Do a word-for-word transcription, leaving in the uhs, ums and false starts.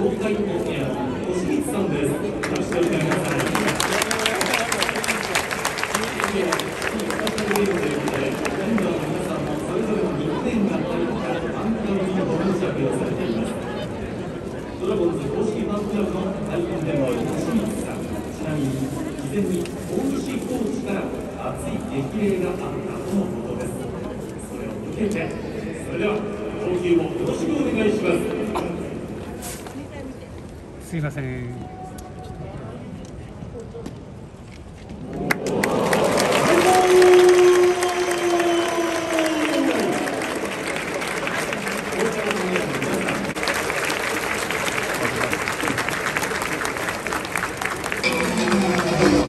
東海オンエア星光さんです。よろしくお願いします。ということで、メンバーの皆さんもそれぞれのニックネームが入ったファンクラブのご申し上げをされています。ドラゴンズ公式ファンクラブの会見でも星光さん、ちなみに事前に大西コーチから熱い激励があったとのことです。それを受けて、それでは投球をよろしくお願いします。 すいません。